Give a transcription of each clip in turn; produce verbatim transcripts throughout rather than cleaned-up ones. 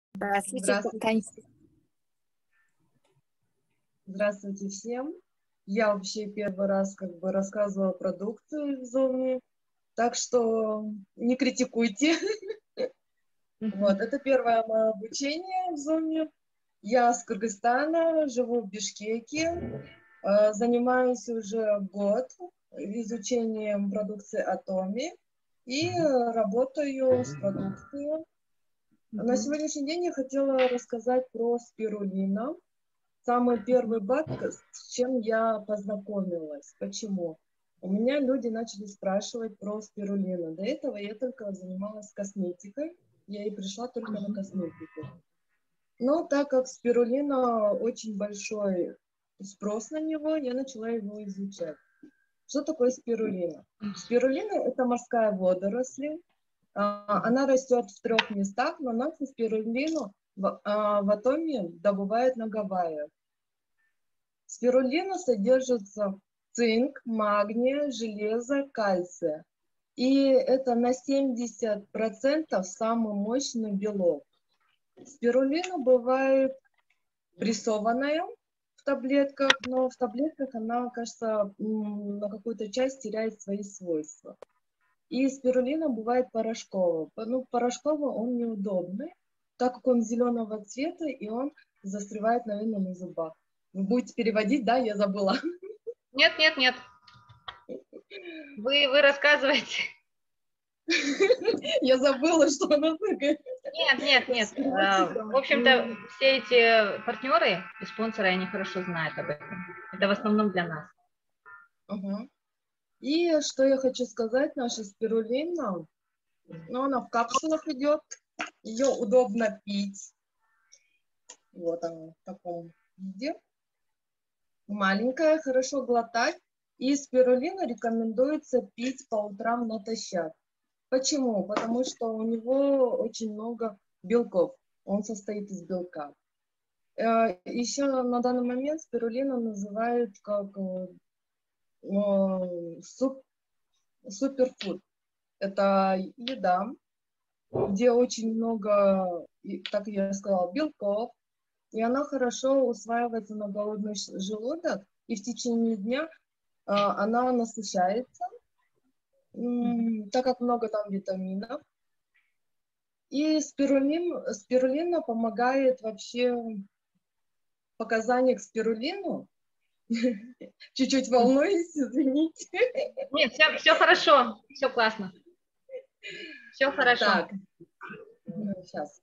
Здравствуйте, Здравствуйте. Таня. Здравствуйте всем. Я вообще первый раз как бы рассказывала продукты в Зуме, так что не критикуйте. Вот, это первое мое обучение в Зуме. Я с Кыргызстана, живу в Бишкеке, э, занимаюсь уже год изучением продукции Atomy и э, работаю с продукцией. На сегодняшний день я хотела рассказать про спирулина. Самый первый баг, с чем я познакомилась. Почему? У меня люди начали спрашивать про спирулину. До этого я только занималась косметикой. Я и пришла только на косметику. Но так как спирулина очень большой спрос на него, я начала его изучать. Что такое спирулина? Спирулина – это морская водоросль. Она растет в трех местах, но нашу спирулину в, а, в Атоме добывают на Гавайях. В спирулине содержится цинк, магний, железо, кальция. И это на семьдесят процентов самый мощный белок. Спирулина бывает прессованная в таблетках, но в таблетках она, кажется, на какую-то часть теряет свои свойства. И спирулина бывает порошкового. Ну, порошковый он неудобный, так как он зеленого цвета, и он застревает, наверное, на зубах. Вы будете переводить, да? Я забыла. Нет, нет, нет. Вы, вы рассказываете. Я забыла, что она такая. Нет, нет, нет. В общем-то, все эти партнеры и спонсоры, они хорошо знают об этом. Это в основном для нас. Угу. И что я хочу сказать, наша спирулина, ну, она в капсулах идет, ее удобно пить. Вот она в таком виде. Маленькая, хорошо глотать. И спирулину рекомендуется пить по утрам натощак. Почему? Потому что у него очень много белков. Он состоит из белка. Еще на данный момент спирулину называют как суп, суперфуд. Это еда, где очень много, как я сказала, белков, и она хорошо усваивается на голодный желудок, и в течение дня она насыщается, так как много там витаминов. И спирулин, спирулина помогает вообще, показания к спирулину. Чуть-чуть волнуюсь, извините. Нет, все, все хорошо, все классно. Все хорошо. Так, сейчас.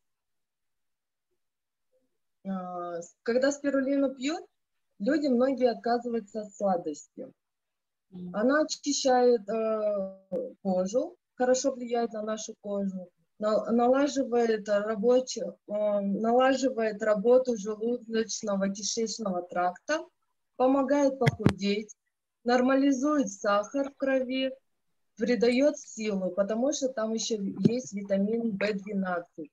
Когда спирулину пьют, люди многие отказываются от сладости. Она очищает э, кожу, хорошо влияет на нашу кожу, на, налаживает, рабочий, э, налаживает работу желудочного кишечного тракта, помогает похудеть, нормализует сахар в крови, придает силу, потому что там еще есть витамин бэ двенадцать.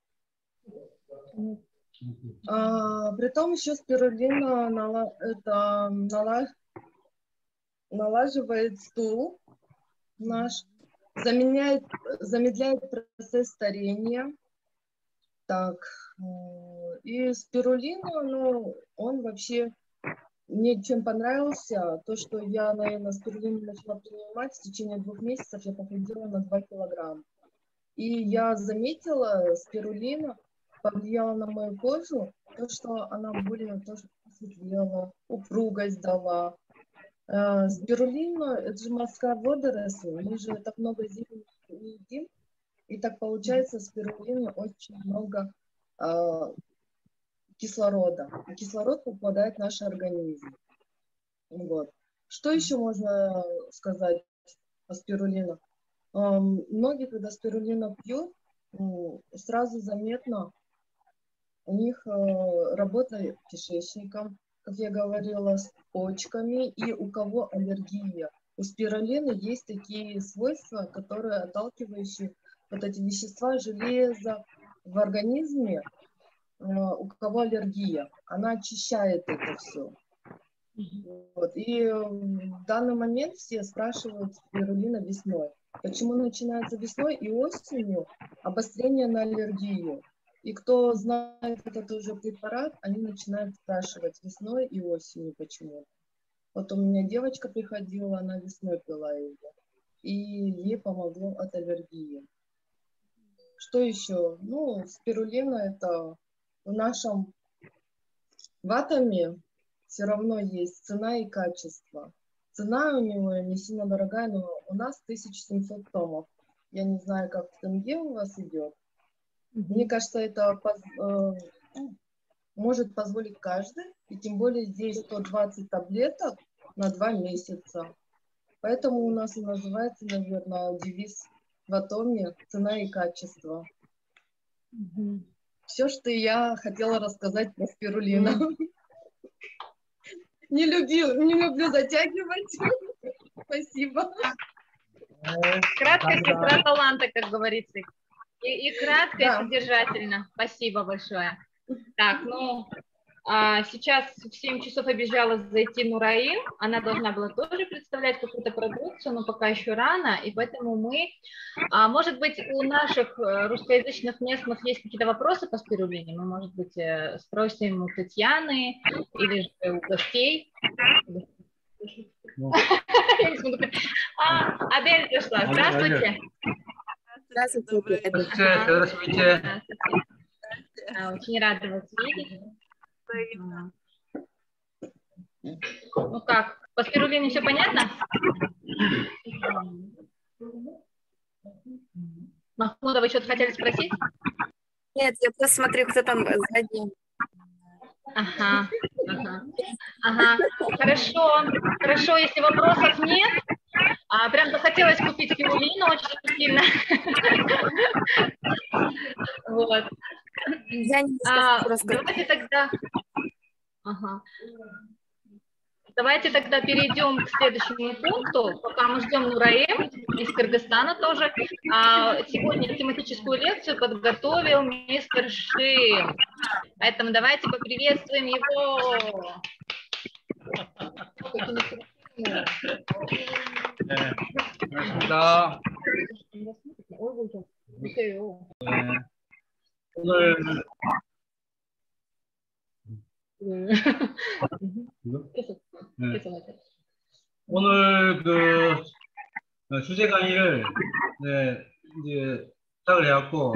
А, притом еще спирулина нала, это, нала, налаживает стул наш, заменяет, замедляет процесс старения. Так, и спирулина, ну, он вообще, мне чем понравился, то, что я, наверное, спирулину начала принимать, в течение двух месяцев я похудела на два килограмма. И я заметила, спирулина повлияла на мою кожу, то, что она более тоже посветлела, упругость дала. Э, спирулина, это же морская водоросль, мы же так много зелени не едим, и так получается, в спирулине очень много э, кислорода. И кислород попадает в наш организм. Вот. Что еще можно сказать о спирулине? Э, многие, когда спирулина пьют, сразу заметно, у них э, работа кишечником, как я говорила, с почками, и у кого аллергия. У спирулины есть такие свойства, которые отталкивающие вот эти вещества, железо в организме, э, у кого аллергия. Она очищает это все. Вот. И в данный момент все спрашивают спирулина весной. Почему начинается весной и осенью обострение на аллергию? И кто знает этот уже препарат, они начинают спрашивать весной и осенью почему-то. Вот у меня девочка приходила, она весной пила его, и ей помогло от аллергии. Что еще? Ну, спирулина это в нашем в атоме все равно есть цена и качество. Цена у него не сильно дорогая, но у нас тысяча семьсот томов. Я не знаю, как в тенге у вас идет. Мне кажется, это поз э, может позволить каждый, и тем более здесь сто двадцать таблеток на два месяца. Поэтому у нас и называется, наверное, девиз в атоме «Цена и качество». Mm-hmm. Все, что я хотела рассказать про спирулину. Mm-hmm. Не люблю, не люблю затягивать. Спасибо. Краткость сестра таланта, как говорится. И, и кратко, да. И содержательно. Спасибо большое. Так, ну, а, сейчас в семь часов обещала зайти Нураим. Она должна была тоже представлять какую-то продукцию, но пока еще рано. И поэтому мы, а, может быть, у наших русскоязычных местных есть какие-то вопросы по спирулине. Мы, может быть, спросим у Татьяны или же у гостей. А, Адель пришла. Здравствуйте. Здравствуйте. Здравствуйте. Очень рада вас видеть. Ну как, по спирулине все понятно? Махмуда, вы что-то хотели спросить? Нет, я просто смотрю, кто там сзади. Ага, ага, ага. Хорошо, хорошо, если вопросов нет, а, прям захотелось купить спирулину очень сильно. Вот. А, давайте тогда... Ага. Давайте тогда перейдем к следующему пункту, пока мы ждем Нураим из Кыргызстана тоже. А, сегодня тематическую лекцию подготовил мистер Шим. Поэтому давайте поприветствуем его. 반갑습니다. 오늘 네. 오늘 그 주제 강의를 네, 이제 시작을 해갖고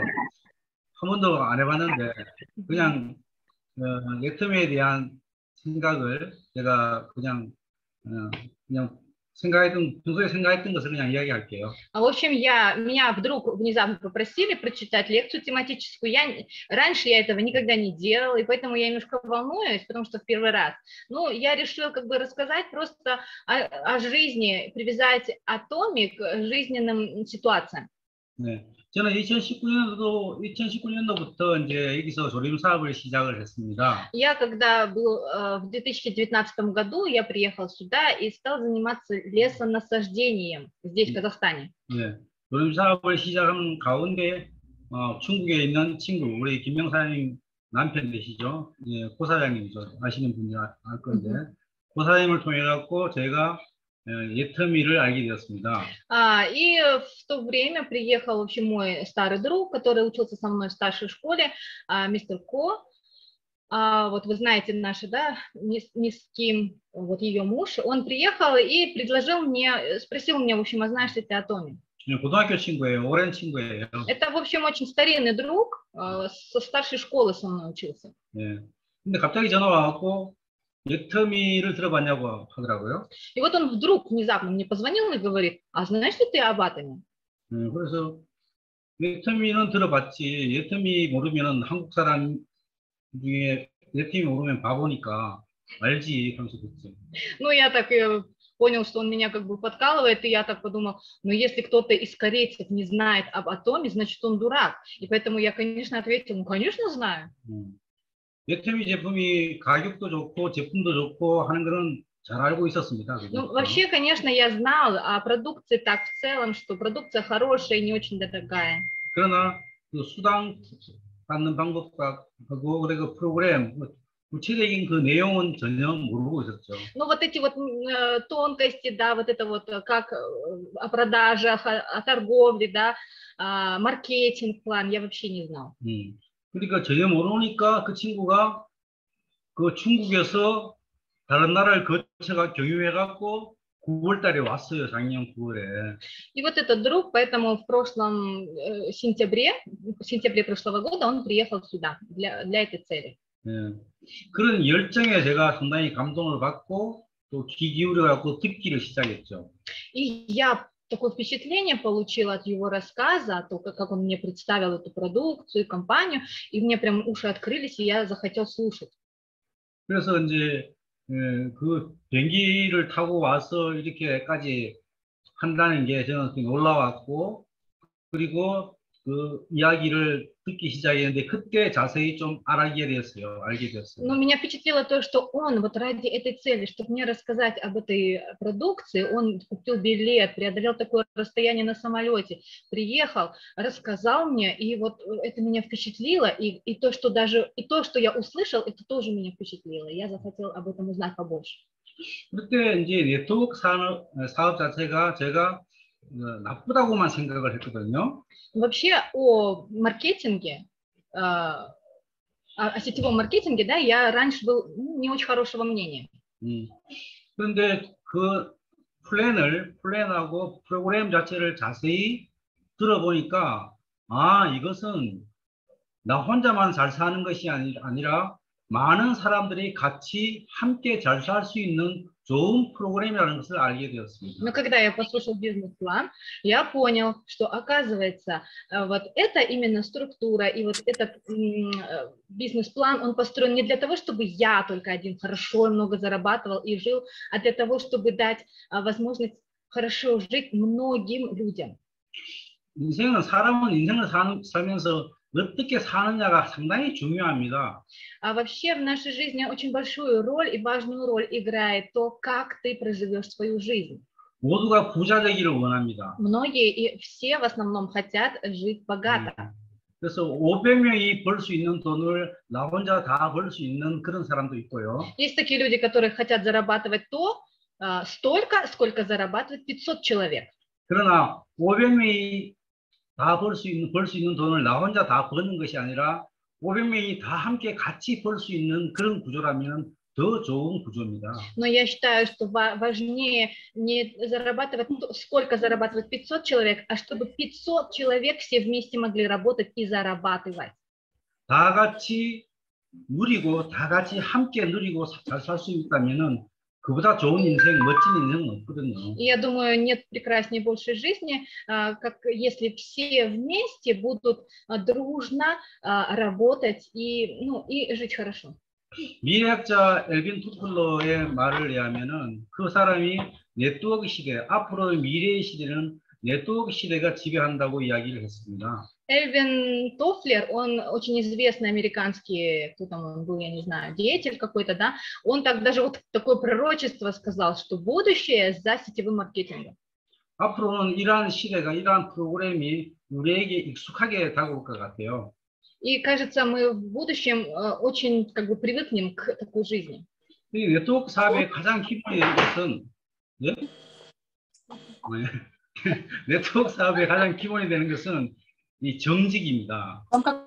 한 번도 안 해봤는데 그냥 어, 예텀에 대한 생각을 제가 그냥 어, 그냥 생각했던 평소에 생각했던 것을 그냥 이야기할게요. В общем, я меня вдруг внезапно попросили прочитать лекцию тематическую. Я раньше я этого никогда не делала, и поэтому я немножко волнуюсь, потому что в первый раз. Ну, я решила как бы рассказать просто о, о жизни, привязать атомик к жизненным ситуациям. 네. 저는 이천십구 년도 이천십구 년도부터 이제 여기서 조림 사업을 시작을 했습니다. Я когда был в две тысячи девятнадцатом году я приехал сюда и стал заниматься лесонасаждением здесь в Казахстане. 네. 조림 사업을 시작한 가운데 어, 중국에 있는 친구 우리 김명사님 남편 되시죠? 예, 고 사장님이죠. 아시는 분이 알 건데 음. 고 사장님을 통해 갖고 제가 예텀이를 알게 되었습니다. А, и в то время приехал, в общем, мой старый друг, который учился со мной в старшей школе, а, мистер Ко. А, вот вы знаете наши, да, низкий, вот ее муж. Он приехал и предложил мне, спросил меня, в общем, а знаешь ли ты о Томе? 고등학교 친구예요. 오랜 친구예요. Это, в общем, очень старинный друг, со старшей школы со мной учился. 네. 근데 갑자기 전화 와갖고 예텀이를 들어봤냐고 하더라고요. И вот он вдруг внезапно мне позвонил и говорит, а знаешь ли ты об атоме? 네, 그래서 예텀이는 들어봤지. 예텀이 모르면은 한국 사람 중에 예텀이 모르면 바보니까 알지 하면서 듣지. Ну, я так понял, что он меня как бы подкалывает, и я так подумал, ну, если кто-то из корейцев не знает об атоме, значит, он дурак. И поэтому я, конечно, ответил, ну, конечно, знаю. 음. 예텀이 제품이 가격도 좋고 제품도 좋고 하는 거는 잘 알고 있었습니다. Ну, вообще, конечно, я знал о продукции так в целом, что продукция хорошая и не очень дорогая. 그러나 그 수당 받는 방법과 그리고 그 프로그램 구체적인 그 내용은 전혀 모르고 있었죠. Ну, вот эти вот э, тонкости, да, вот это вот как о продажах, о, о торговле, да, э, маркетинг план, я вообще не знал. 음. 그러니까 전혀 모르니까 그 친구가 그 중국에서 다른 나라를 거쳐가 경유해갖고 구월 달에 왔어요. 작년 구월에. И вот этот друг, поэтому в прошлом э, сентябре, в сентябре прошлого года он приехал сюда для, для этой цели. 예. 그런 열정에 제가 상당히 감동을 받고 또 귀 기울여갖고 듣기를 시작했죠. И я такое впечатление получила от его рассказа, то, как он мне представил эту продукцию, компанию, и мне прям уши открылись, и я захотел слушать. 그래서 이제 예, 그 비행기를 타고 와서 이렇게까지 한다는 게 저는 놀라웠고, 그리고 그 이야기를 듣기 시작했는데 그때 자세히 좀 알게 되었어요. 알게 되었어요. Но меня впечатлило то, что он вот ради этой цели, чтобы мне рассказать об этой продукции, он купил билет, преодолел такое расстояние на самолете, приехал, рассказал мне, и вот это меня впечатлило, и, и то, что даже, и то, что я услышал, это тоже меня впечатлило. Я захотела об этом узнать побольше. 그때 이제 네트워크 산업, 사업 자체가 제가 나쁘다고만 생각을 했거든요. Вообще о маркетинге, о, о сетевом маркетинге, да, я раньше был не очень хорошего мнения. 음. 그런데 그 플랜을 플랜하고 프로그램 자체를 자세히 들어보니까 아 이것은 나 혼자만 잘 사는 것이 아니, 아니라 많은 사람들이 같이 함께 잘 살 수 있는 좋은 프로그램이라는 것을 알게 되었습니다. Но когда я послушал бизнес-план, я понял, что оказывается вот это именно структура и вот этот бизнес-план, он построен не для того, чтобы я только один хорошо и много зарабатывал и жил, а для того, чтобы дать возможность хорошо жить многим людям. 인생은 사람은 인생을 사는, 살면서 어떻게 사느냐가 상당히 중요합니다. А вообще в нашей жизни очень большую роль и важную роль играет то, как ты проживешь свою жизнь. 모두가 부자 되기를 원합니다. Многие и все в основном хотят жить богато. 그래서 오백 명이 벌 수 있는 돈을 나 혼자 다 벌 수 있는 그런 사람도 있고요. Есть такие люди, которые хотят зарабатывать то, столько, сколько зарабатывает пятьсот человек. 그러나 오백 명이 다 벌 수 있는 벌 수 있는 돈을 나 혼자 다 버는 것이 아니라 오백 명이 다 함께 같이 벌 수 있는 그런 구조라면 더 좋은 구조입니다. Но я считаю, что важнее не зарабатывать, сколько зарабатывает пятьсот человек, а чтобы пятьсот человек все вместе могли работать и зарабатывать. 다 같이 누리고 다 같이 함께 누리고 잘 살 수 있다면은 그보다 좋은 인생, 멋진 인생은 없거든요. И я думаю, нет прекраснее большей жизни, как если все вместе будут дружно работать и, ну, и жить хорошо. 미래학자 엘빈 투플러의 말을 의하면은 그 사람이 네트워크 시대, 앞으로의 미래의 시대는 네트워크 시대가 지배한다고 이야기를 했습니다. Эльвин Тофлер, он очень известный американский, кто там он был, я не знаю, деятель какой-то, да, он так даже вот такое пророчество сказал, что будущее за сетевым маркетингом. 앞으로는 이러한 시대가, 이러한 프로그램이 우리에게 익숙하게 다가올 것 같아요. И кажется, мы в будущем очень как бы привыкнем к такой жизни. 이 네트워크 사업의 가장 기본이 되는 것은 네? 네트워크 사업의 가장 기본이 되는 것은 이 정직입니다.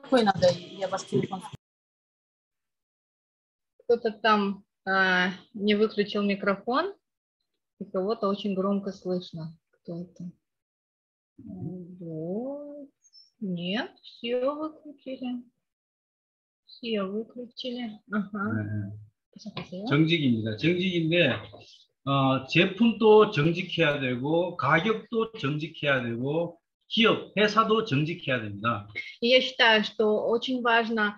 Кто-то там а, не выключил микрофон, и кого-то очень громко слышно. Кто это? Вот. Нет, все выключили. Все выключили. Ага. 네. 정직입니다. 정직인데 어, 제품도 정직해야 되고 가격도 정직해야 되고 기업, 회사도 정직해야 됩니다. И я считаю, что очень важно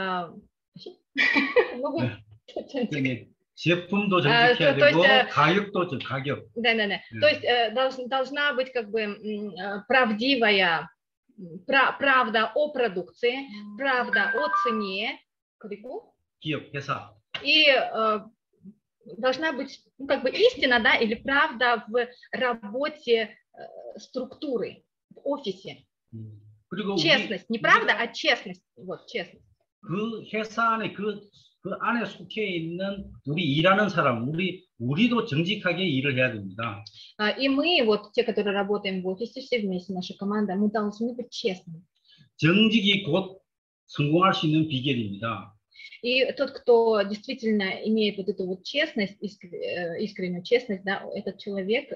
제품도 정직해야 되고 가격도 가격. Да, да, да. То есть должна быть как бы правдивая правда о продукции, правда о цене, крику. 기업, 회사. И должна быть ну, как бы истина, да, или правда в работе структуры. В офисе. честность, 우리, не правда, а честность. Вот, честность. 그 회사 안에 그, 그 안에 속해 있는 우리 일하는 사람, 우리 우리도 정직하게 일을 해야 됩니다. И мы, вот те, которые работаем в офисе, все вместе, наша команда, мы должны быть честными. 정직이 곧 성공할 수 있는 비결입니다. И тот, кто действительно имеет вот эту вот честность, искреннюю честность, да, этот человек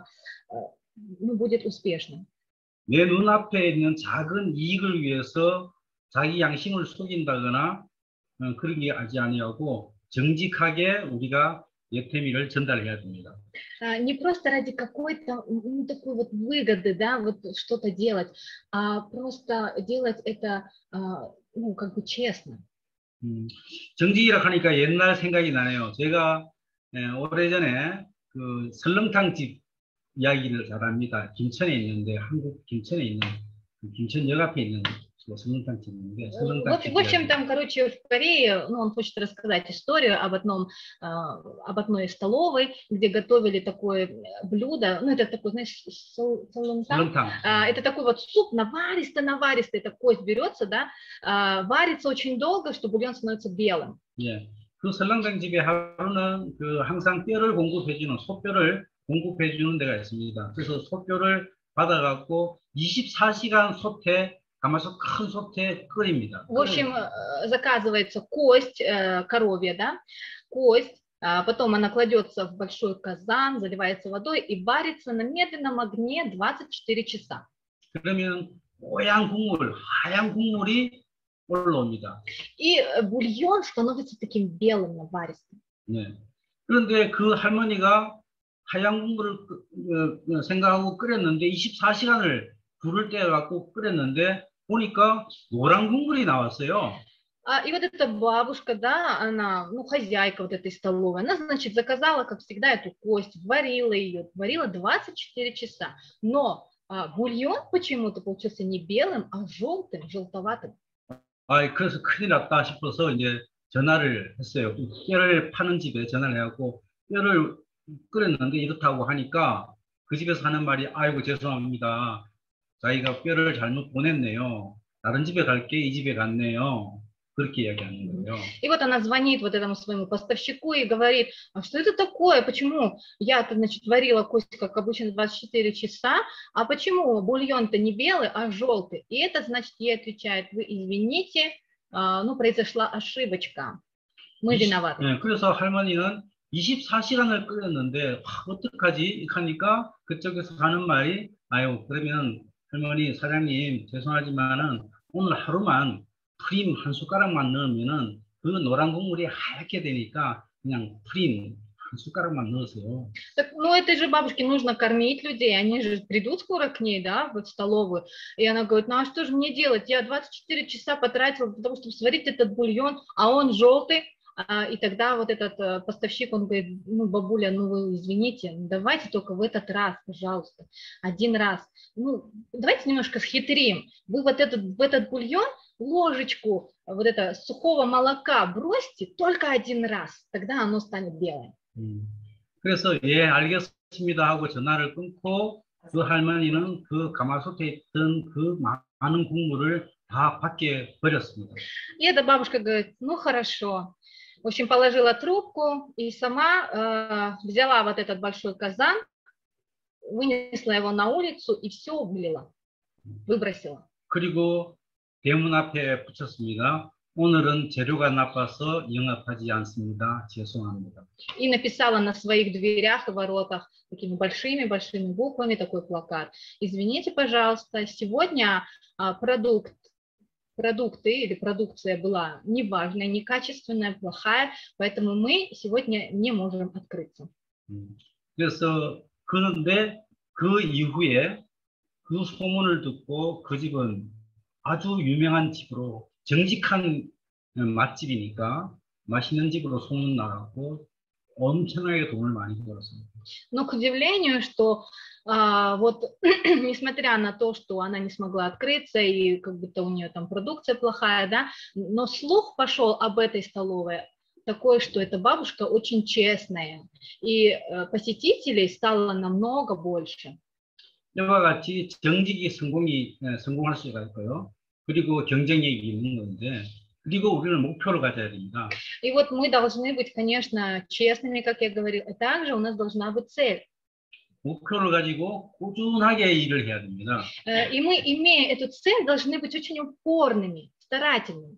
ну, будет успешным. 내 눈앞에 있는 작은 이익을 위해서 자기 양심을 속인다거나 어, 그러게 하지 아니하고 정직하게 우리가 예태미를 전달해야 됩니다. Не просто ради какой-то ну, такой вот выгоды, да, вот что-то делать, а просто делать это ну, как бы честно. 음, 정직이라 하니까 옛날 생각이 나네요. 제가 에, 오래전에 그 설렁탕 집 이야기를 잘 합니다. 김천에 있는데 한국 김천에 있는 김천역 앞에 있는 설렁탕 집인데 설렁탕 집. В общем, там, короче, в Корее, ну, он хочет рассказать историю об одном, об одной столовой, где готовили такое блюдо, ну, это такой, знаешь, солонтан. Это такой вот суп наваристый-наваристый, это кость берется, да, варится очень долго, что бульон становится белым. 예, 그 설렁탕 집에 하루는 그 항상 뼈를 공급해주는 소뼈를 공급해 주는 데가 있습니다. 그래서 소뼈를 받아갖고 이십사 시간 솥에 가마솥 큰 솥에 끓입니다. В общем, заказывается кость коровья, да, кость, потом она кладется в большой казан, заливается водой и варится на медленном огне двадцать четыре часа. 그러면 뽀얀 국물, 하얀 국물이 올라옵니다. И бульон становится таким белым, наваристым. 네. 그런데 그 할머니가 하얀 국물을 어, 생각하고 끓였는데 이십사 시간을 불을 떼갖고 끓였는데 보니까 노란 국물이 나왔어요. А, и вот эта бабушка, да, она, ну, хозяйка вот этой столовой, она, значит, заказала, как всегда, эту кость, варила ее, варила двадцать четыре часа. Но а, бульон почему-то получился не белым, а желтым, желтоватым. 아, 그래서 큰일 났다 싶어서 이제 전화를 했어요. 뼈를 파는 집에 전화를 해갖고 뼈를 끓였는데 이렇다고 하니까 그 집에서 하는 말이 아이고 죄송합니다. 자기가 뼈를 잘못 보냈네요. 다른 집에 갈게 이 집에 갔네요. 그렇게 이야기하는 거예요. И вот она звонит вот этому своему поставщику и говорит, а что это такое, почему я-то, значит, варила кость, как обычно, двадцать четыре часа, а почему бульон-то не белый, а желтый? И это, значит, ей отвечает, вы извините, ну, произошла ошибочка, мы виноваты. 네, 그래서 할머니는 이십사 시간을 끓였는데 어떡하지? 하니까 그쪽에서 하는 말이 아유 그러면 할머니 사장님 죄송하지만은 오늘 하루만 프림 한 숟가락만 넣으면은 그 노란 국물이 하얗게 되니까 그냥 프림 한 숟가락만 넣으세요. Так, ну этой же бабушке нужно кормить людей, они же придут скоро к ней, да, в столовую, и она говорит, ну а что же мне делать? Я двадцать четыре часа потратила для того, чтобы сварить этот бульон, а он желтый. И тогда вот этот поставщик, он говорит, ну, бабуля, ну, вы извините, давайте только в этот раз, пожалуйста, один раз. Ну, давайте немножко схитрим. Вы вот этот, в этот бульон ложечку вот это сухого молока бросьте только один раз, тогда оно станет белое. 음, 그래서 예, 알겠습니다 하고 전화를 끊고 그 할머니는 그 가마솥에 있던 그 많은 국물을 다 밖에 버렸습니다. И эта бабушка говорит, ну, хорошо. В общем, положила трубку и сама э, взяла вот этот большой казан, вынесла его на улицу и все вылила, выбросила. 그리고 대문 앞에 붙였습니다. 오늘은 재료가 나빠서 영업하지 않습니다. 죄송합니다. И написала на своих дверях и воротах такими большими-большими буквами такой плакат. Извините, пожалуйста, сегодня а, продукт продукты или продукция была неважная, некачественная, плохая, поэтому мы сегодня не можем открыться. 그래서 그런데 그 이후에 그 소문을 듣고 그 집은 아주 유명한 집으로 정직한 맛집이니까 맛있는 집으로 소문 나갔고 엄청나게 돈을 많이 벌었습니다. Но к удивлению, что а, вот несмотря на то, что она не смогла открыться и как будто у нее там продукция плохая, да, но слух пошел об этой столовой такой, что эта бабушка очень честная, и э, посетителей стало намного больше. 이와 같이 정직이 성공이 성공할 수가 있고요. 그리고 경쟁력이 있는 건데. 그리고 우리는 목표를 가져야 됩니다. И вот мы должны быть, конечно, честными, как я говорил, и также у нас должна быть цель. 목표를 가지고 꾸준하게 일을 해야 됩니다. И мы, имея эту цель, должны быть очень упорными в старательным.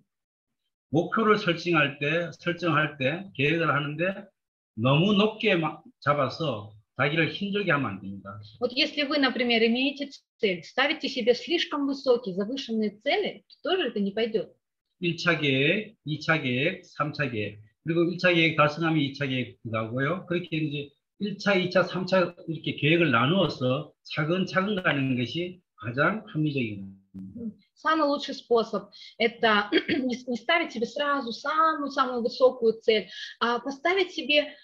목표를 설정할 때, 설정할 때 계획을 하는데 너무 높게 잡아서 자기를 힘들게 하면 안 됩니다. Вот если вы, например, имеете цель, ставите себе слишком высокие, завышенные цели, то тоже это не пойдет. 일 차 계획, 이 차 계획, 삼 차 계획, 그리고 일 차 계획 달성하면 이 차 계획 나오고요. 그렇게 이제 일 차, 이 차, 삼 차 이렇게 계획을 나누어서 차근차근 가는 것이 가장 합리적입니다. Самый лучший способ – это не, не ставить себе сразу самую-самую высокую цель, а поставить себе,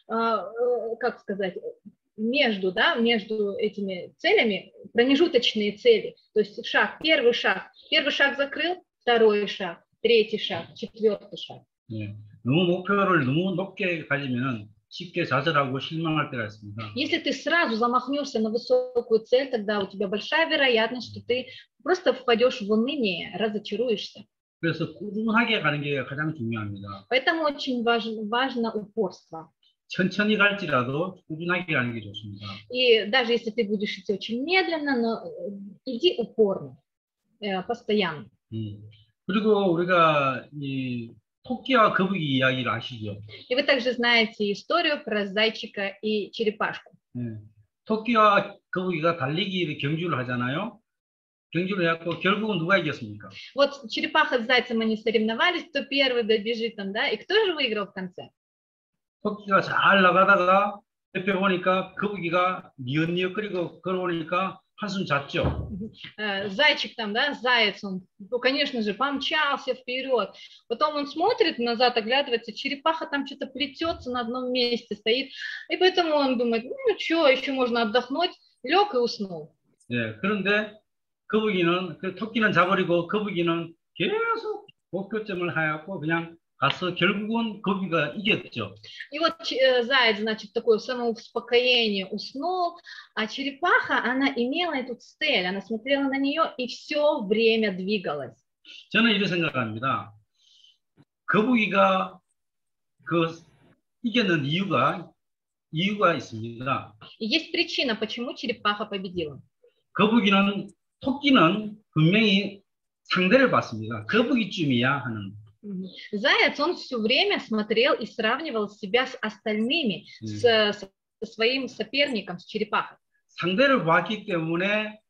как сказать, между, да, между этими целями промежуточные цели. То есть шаг, первый шаг. Первый шаг закрыл, второй шаг, третий шаг, четвертый шаг. 네, 너무 목표를 너무 높게 가지면 쉽게 좌절하고 실망할 때가 있습니다. Если ты сразу замахнешься на высокую цель, тогда у тебя большая вероятность, что ты просто впадешь в уныние, разочаруешься. 그래서 꾸준하게 가는 게 가장 중요합니다. Поэтому очень важно, важно упорство. 천천히 갈지라도 꾸준하게 가는 게 좋습니다. И даже если ты будешь идти очень медленно, но иди упорно, постоянно. 음. 그리고 우리가 이 토끼와 거북이 이야기를 아시죠? И вы также знаете историю про зайчика и черепашку. 네. 토끼와 거북이가 달리기를 경주를 하잖아요. 경주를 해갖고 결국은 누가 이겼습니까? Вот черепаха с зайцем они соревновались, кто первый добежит там, да, и кто же выиграл в конце? 토끼가 잘 나가다가 옆에 보니까 거북이가 니엇니엇거리고 걸어오니까 한숨 잤죠. Зайчик там, да, заяц, он, ну, конечно же, помчался вперед. Потом он смотрит назад, оглядывается, черепаха там что-то плетется на одном месте, стоит. И поэтому он думает, ну что, еще можно отдохнуть, лег и уснул. 네, 그런데 거북이는, 그 토끼는 자버리고 거북이는 계속 목표점을 하였고 그냥 가서 결국은 거북이가 이겼죠. И вот заяц, значит, такое самоуспокоение уснул, а черепаха, она имела эту цель, она смотрела на нее и все время двигалась. 저는 이렇게 생각합니다. 거북이가 그 이겼는 이유가 이유가 있습니다. И есть причина, почему черепаха победила. 거북이는 토끼는 분명히 상대를 봤습니다. 거북이쯤이야 하는. Заяц, он все время смотрел и сравнивал себя с остальными, mm. с, со своим соперником, с черепахой. 상대를 봤기 때문에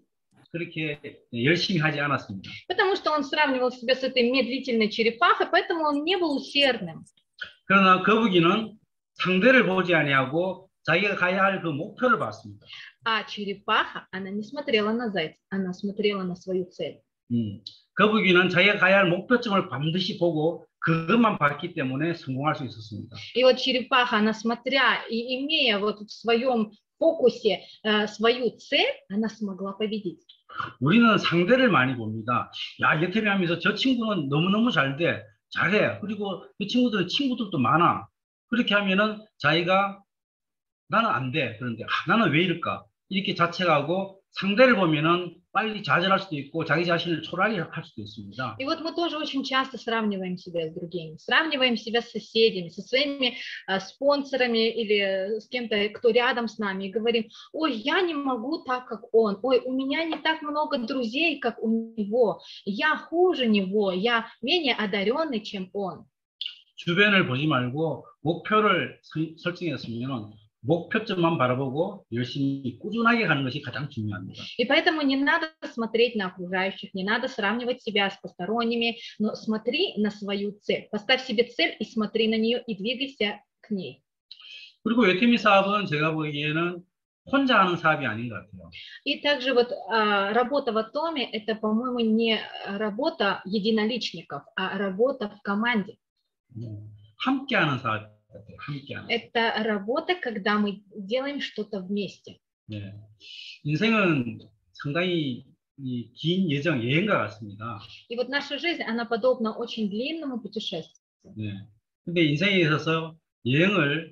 그렇게 열심히 하지 않았습니다. Потому что он сравнивал себя с этой медлительной черепахой, поэтому он не был усердным. 그러나 거북이는 상대를 보지 아니하고 자기가 가야 할 그 목표를 봤습니다. А черепаха, она не смотрела на зайца, она смотрела на свою цель. 음. 거북이는 자기가 가야 할 목표점을 반드시 보고 그것만 봤기 때문에 성공할 수 있었습니다. И вот черепаха, она смотря и имея вот в своем фокусе э, свою цель, она смогла победить. 우리는 상대를 많이 봅니다. 야, 예태를 하면서 저 친구는 너무너무 잘 돼. 잘해. 그리고 그 친구들은 친구들도 많아. 그렇게 하면은 자기가 나는 안 돼. 그런데 아, 나는 왜 이럴까? 이렇게 자책하고 상대를 보면은 빨리 좌절할 수도 있고 자기 자신을 초라하게 할 수도 있습니다. И вот мы тоже очень часто сравниваем себя с другими, сравниваем себя с соседями, со своими э, спонсорами или с кем-то, кто рядом с нами, и говорим, ой, я не могу так, как он, ой, у меня не так много друзей, как у него, я хуже него, я менее одаренный, чем он. 주변을 보지 말고 목표를 설정했으면 목표점만 바라보고 열심히 꾸준하게 가는 것이 가장 중요합니다. И поэтому не надо смотреть на окружающих, не надо сравнивать себя с посторонними, но смотри на свою цель. Поставь себе цель и смотри на нее и двигайся к ней. 그리고 예태미 사업은 제가 보기에는 혼자 하는 사업이 아닌 것 같아요. И также вот а, работа в Атоме это, по-моему, не работа единоличников, а работа в команде. 함께 하는 사업. Это работа, когда мы делаем что-то вместе. 네. 인생은 상당히 이 긴 여정, 여행과 같습니다. И вот наша жизнь, она подобна очень длинному путешествию. 네. 근데 인생에 있어서 여행을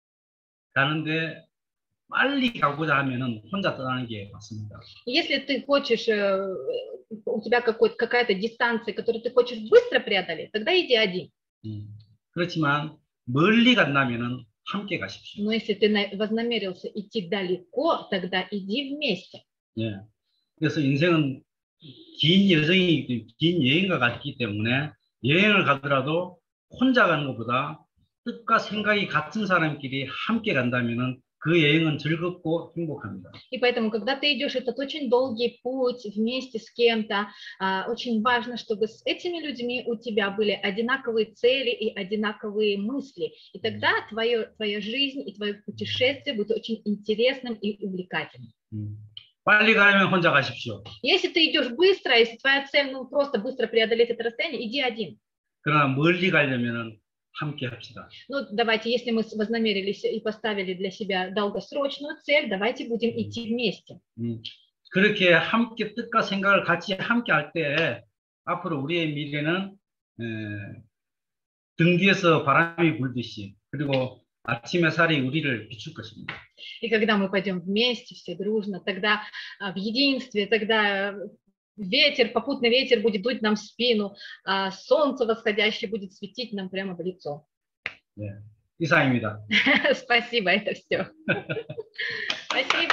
가는데 빨리 가고자 하면은 혼자 떠나는 게 맞습니다. Если ты хочешь, у тебя какая-то дистанция, которую ты хочешь быстро преодолеть, тогда иди один. 음. 그렇지만 멀리 간다면은 함께 가십시오. Но если ты вознамерился идти далеко, тогда иди вместе. 예. 그래서 인생은 긴 여정이, 긴 여행과 같기 때문에 여행을 가더라도 혼자 가는 것보다 뜻과 생각이 같은 사람끼리 함께 간다면은 그 여행은 즐겁고 행복합니다. И поэтому, когда ты идешь этот очень долгий путь вместе с кем-то, очень важно, чтобы с этими людьми у тебя были одинаковые цели и одинаковые мысли. И тогда твое, твоя жизнь и твое путешествие будет очень интересным и увлекательным. 빨리 가려면 혼자 가십시오. Если ты идешь быстро, если твоя цель ну, просто быстро преодолеть это расстояние, иди один. 그러나 멀리 가려면은 함께 합시다. Ну, давайте, если мы вознамерились и поставили для себя долгосрочную цель, давайте будем идти вместе. 음, 그렇게 함께 뜻과 생각을 같이 함께 할 때 앞으로 우리의 미래는 에, 등 뒤에서 바람이 불듯이 그리고 아침 햇살이 우리를 비출 것입니다. И когда мы пойдем вместе, все дружно, тогда в единстве, тогда ветер, попутный ветер будет дуть нам в спину, а солнце восходящее будет светить нам прямо в лицо. 네, 이상입니다. Спасибо, это все. Спасибо.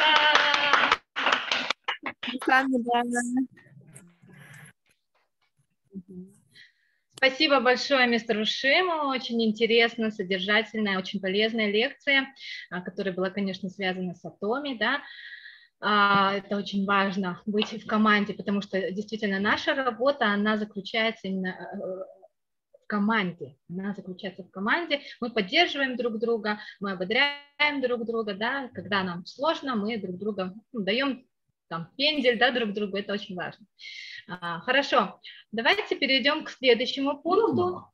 Спасибо большое мистеру Шиму. Очень интересная, содержательная, очень полезная лекция, которая была, конечно, связана с Атоми, да. Это очень важно быть в команде, потому что действительно наша работа, она заключается именно в команде. Она заключается в команде. Мы поддерживаем друг друга, мы ободряем друг друга, да. Когда нам сложно, мы друг друга ну, даем там пендель, да, друг другу. Это очень важно. А, хорошо. Давайте перейдем к следующему пункту.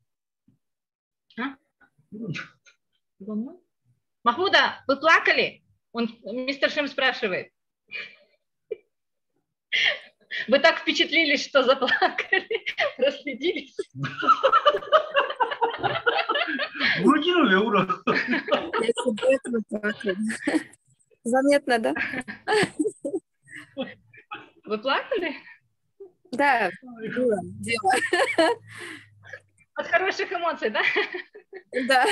А? Махмуда, вы плакали? Он, мистер Шим спрашивает. Вы так впечатлились, что заплакали, проследились. 울기는 왜 울어? Заметно, да? Вы плакали? Да, было дело. От хороших эмоций, да? Да.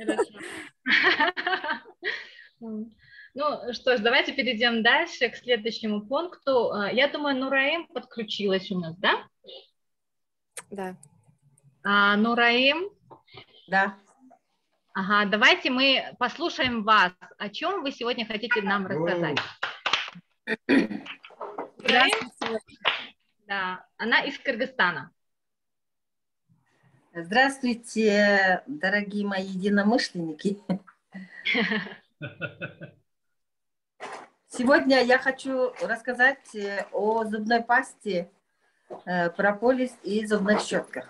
Ну что ж, давайте перейдем дальше к следующему пункту. Я думаю, Нураим подключилась у нас, да? Да. А, Нураим? Да. Ага, давайте мы послушаем вас. О чем вы сегодня хотите нам рассказать? Здравствуйте. Да, она из Кыргызстана. Здравствуйте, дорогие мои единомышленники. Сегодня я хочу рассказать о зубной пасте прополис и зубных щетках.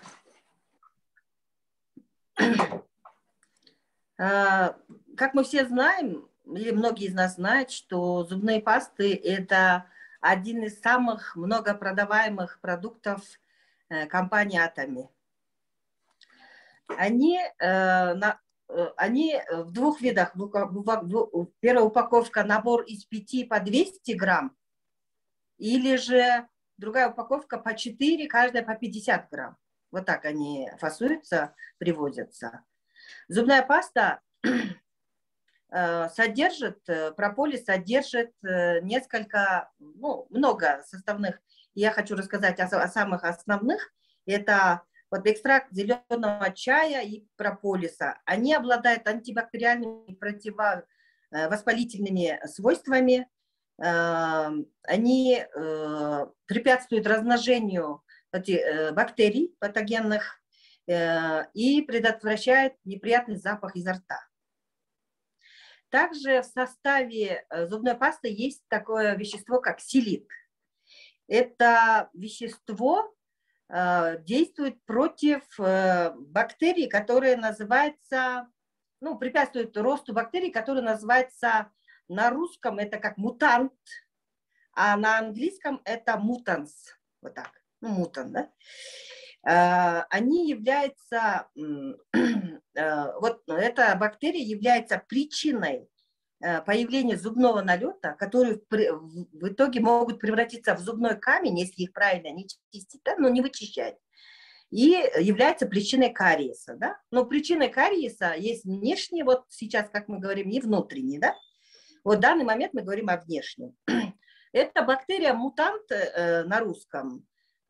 Как мы все знаем, или многие из нас знают, что зубные пасты – это один из самых многопродаваемых продуктов компании Атоми. Они, они в двух видах. Первая упаковка – набор из пяти по двести грамм, или же другая упаковка по четыре, каждая по пятьдесят грамм. Вот так они фасуются, привозятся. Зубная паста содержит, прополис содержит несколько, ну, много составных. Я хочу рассказать о, о самых основных. Это вот экстракт зеленого чая и прополиса. Они обладают антибактериальными противовоспалительными свойствами. Они препятствуют размножению бактерий патогенных и предотвращают неприятный запах изо рта. Также в составе зубной пасты есть такое вещество, как силит. Это вещество действует против бактерий, которые называются, ну, препятствует росту бактерий, которые называются на русском это как мутант, а на английском это мутанс. Вот так, ну, мутант, да? Они являются, вот эта бактерия является причиной появления зубного налета, который в итоге могут превратиться в зубной камень, если их правильно не чистить, да, но не вычищать, и является причиной кариеса. Да? Но причиной кариеса есть внешний, вот сейчас, как мы говорим, не внутренний. Да? Вот в данный момент мы говорим о внешнем. Эта бактерия-мутант на русском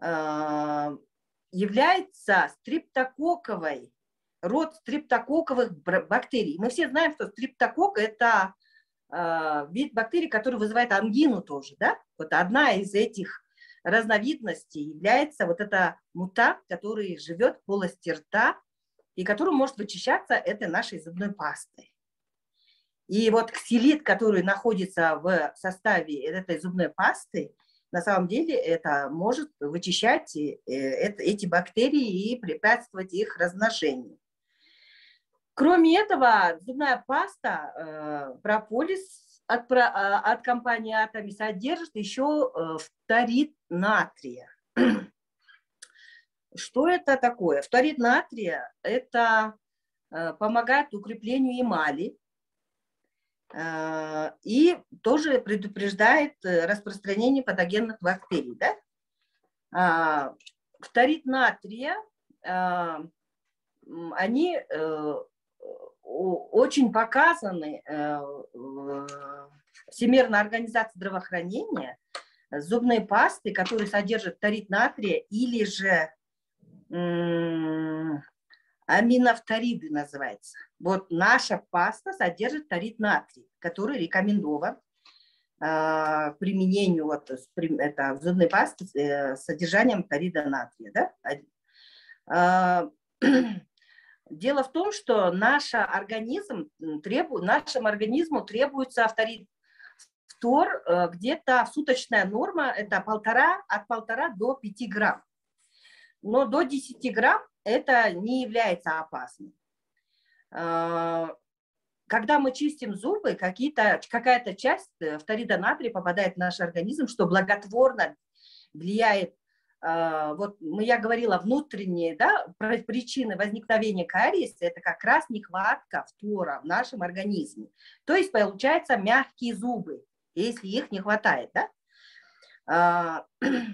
является стрептококковой, род стрептококковых бактерий. Мы все знаем, что стрептококк – это вид бактерий, который вызывает ангину тоже. Да? Вот одна из этих разновидностей является вот эта мутант, который живет в полости рта и который может вычищаться этой нашей зубной пастой. И вот ксилит, который находится в составе этой зубной пасты, на самом деле это может вычищать эти бактерии и препятствовать их размножению. Кроме этого, зубная паста прополис от, от компании Атоми содержит еще фторид натрия. Что это такое? Фторид натрия – это помогает укреплению эмали и тоже предупреждает распространение патогенных бактерий. Да? Фторид натрия, они очень показаны Всемирной организацией здравоохранения, зубные пасты, которые содержат фторид натрия или же аминофториды называется. Вот наша паста содержит фторид натрия, который рекомендован к применению вот, это, в зубной пасте с содержанием фторида натрия. Да? Дело в том, что наш организм требует, нашему организму требуется фторид, фтор, где-то суточная норма это полтора, от полтора до пяти грамм. Но до десяти грамм это не является опасным. Когда мы чистим зубы, какая-то часть фторида натрия попадает в наш организм, что благотворно влияет. Вот я говорила, внутренние, да, причины возникновения кариеса – это как раз нехватка фтора в нашем организме. То есть получаются мягкие зубы, если их не хватает. Да?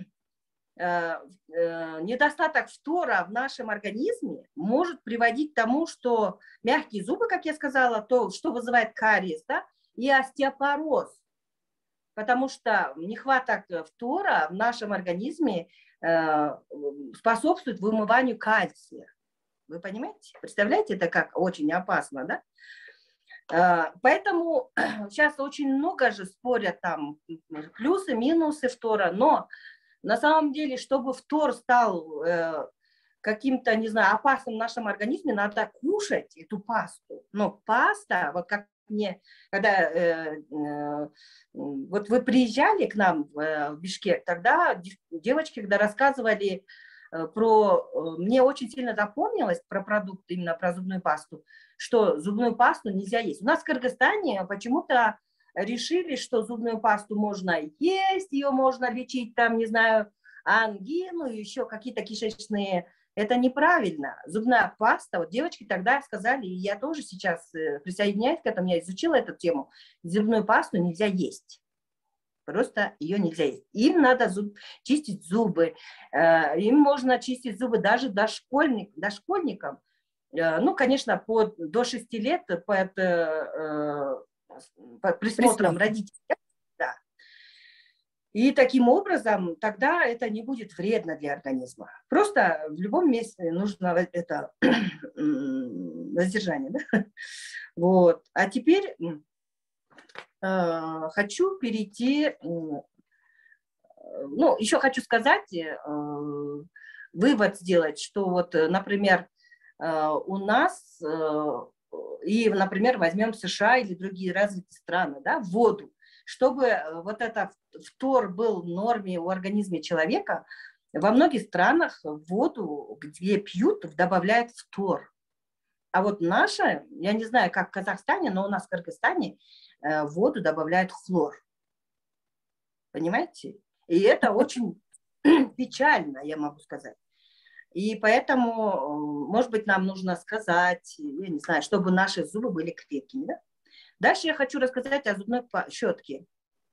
Недостаток фтора в нашем организме может приводить к тому, что мягкие зубы, как я сказала, то, что вызывает кариес, да, и остеопороз. Потому что нехваток фтора в нашем организме способствует вымыванию кальция. Вы понимаете? Представляете, это как очень опасно, да? Поэтому сейчас очень много же спорят там плюсы, минусы фтора, но на самом деле, чтобы фтор стал каким-то, не знаю, опасным в нашем организме, надо кушать эту пасту. Но паста, вот как мне, когда э, э, вот вы приезжали к нам в, в Бишкек, тогда девочки, когда рассказывали э, про, э, мне очень сильно запомнилось про продукт, именно про зубную пасту, что зубную пасту нельзя есть. У нас в Кыргызстане почему-то решили, что зубную пасту можно есть, ее можно лечить, там, не знаю, ангину, еще какие-то кишечные. Это неправильно. Зубная паста, вот девочки тогда сказали, и я тоже сейчас присоединяюсь к этому, я изучила эту тему, зубную пасту нельзя есть. Просто ее нельзя есть. Им надо зуб, чистить зубы, им можно чистить зубы даже дошкольник, дошкольникам. Ну, конечно, под, до шести лет под, под присмотром родителей. Да. И таким образом тогда это не будет вредно для организма. Просто в любом месте нужно это воздержание. Да? Вот. А теперь э, хочу перейти, э, ну, еще хочу сказать, э, вывод сделать, что вот, например, э, у нас, э, и, например, возьмем США или другие развитые страны, да, воду, чтобы вот этот фтор был в норме в организме человека, во многих странах воду, где пьют, добавляют фтор. А вот наша, я не знаю, как в Казахстане, но у нас в Кыргызстане воду добавляют хлор. Понимаете? И это очень печально, я могу сказать. И поэтому, может быть, нам нужно сказать, я не знаю, чтобы наши зубы были крепкими. Да? Дальше я хочу рассказать о зубной щетке.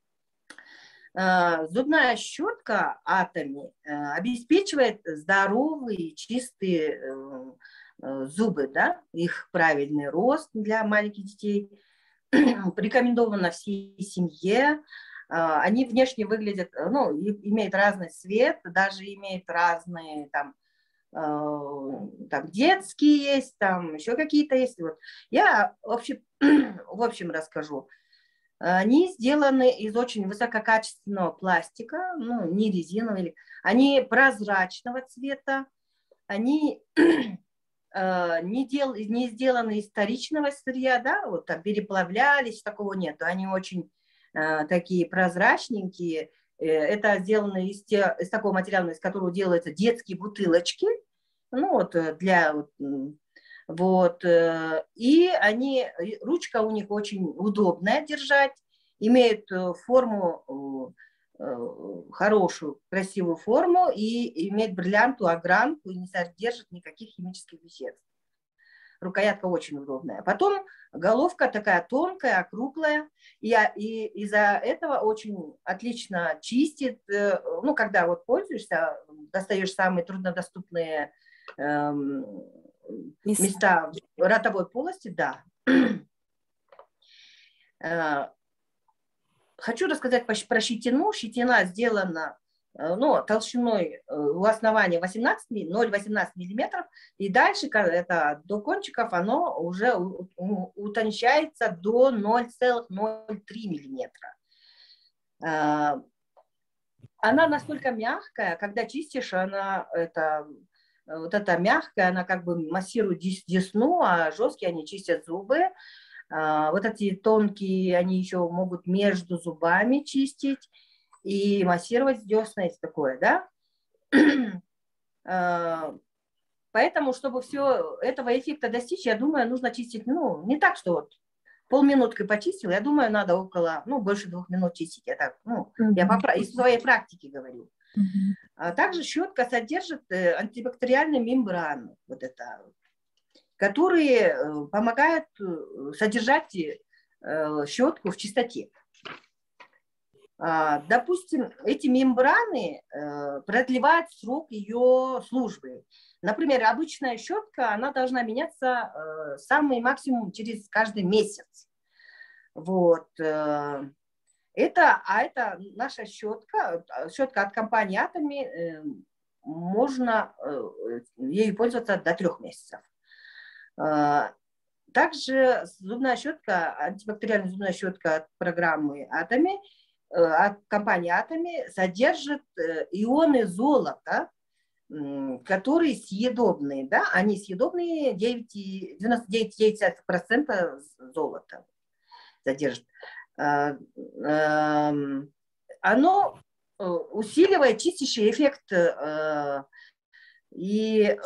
Зубная щетка Атоми обеспечивает здоровые, чистые зубы, да? Их правильный рост для маленьких детей. Рекомендовано всей семье. Они внешне выглядят, ну, имеют разный цвет, даже имеют разные там, там детские есть, там еще какие-то есть. Вот. Я в общем, в общем расскажу. Они сделаны из очень высококачественного пластика, ну, не резинового. Они прозрачного цвета, они не, дел, не сделаны из вторичного сырья, да, вот там переплавлялись, такого нет. Они очень э, такие прозрачненькие. Это сделано из, те, из такого материала, из которого делаются детские бутылочки, ну вот для вот, вот и они, ручка у них очень удобная держать, имеет форму хорошую, красивую форму и имеет бриллиантовую огранку и не содержит никаких химических веществ. Рукоятка очень удобная. Потом головка такая тонкая, округлая, и, и из-за этого очень отлично чистит. Ну, когда вот пользуешься, достаешь самые труднодоступные эм, места в ротовой полости, да. Хочу рассказать про щетину. Щетина сделана, ну, толщиной у основания восемнадцать, ноль целых восемнадцать миллиметров, и дальше это, до кончиков оно уже утончается до ноль целых ноль три миллиметра. Она настолько мягкая, когда чистишь, она это, вот эта мягкая, она как бы массирует десну, а жесткие они чистят зубы. Вот эти тонкие, они еще могут между зубами чистить и массировать десна, есть такое, да? Поэтому, чтобы все этого эффекта достичь, я думаю, нужно чистить, ну, не так, что вот полминутки почистил, я думаю, надо около, ну, больше двух минут чистить. Я так, ну, mm-hmm. я по, из своей практики говорю. Mm-hmm. А также щетка содержит антибактериальные мембраны, вот это, которые помогают содержать щетку в чистоте. Допустим, эти мембраны продлевают срок ее службы. Например, обычная щетка, она должна меняться самый максимум через каждый месяц. Вот. Это, а это наша щетка, щетка от компании Atomy, можно ею пользоваться до трех месяцев. Также зубная щетка, антибактериальная зубная щетка от программы Atomy, от компании Atomy, содержит ионы золота, которые съедобные, да, они съедобные, девяносто девять целых девять десятых процента золота содержит. Оно усиливает чистящий эффект и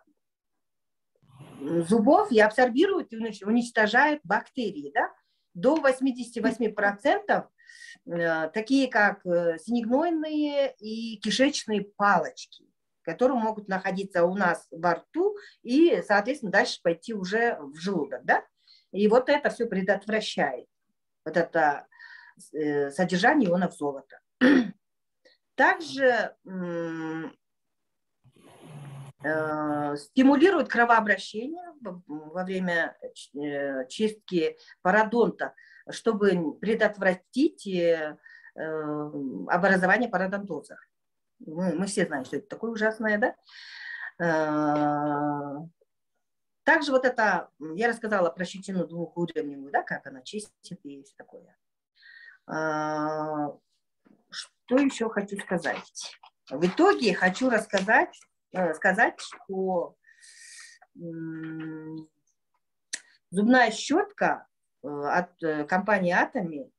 зубов и абсорбирует и уничтожает бактерии, да, до восьмидесяти восьми процентов, такие как синегнойные и кишечные палочки, которые могут находиться у нас во рту и, соответственно, дальше пойти уже в желудок, да? И вот это все предотвращает, вот это содержание ионов золота. Также стимулирует кровообращение во время чистки пародонта, чтобы предотвратить образование пародонтоза. Мы, мы все знаем, что это такое ужасное, да? Также вот это, я рассказала про щетину двухуровневую, да, как она чистит и есть такое. Что еще хочу сказать? В итоге хочу рассказать, сказать, что зубная щетка от компании Atomy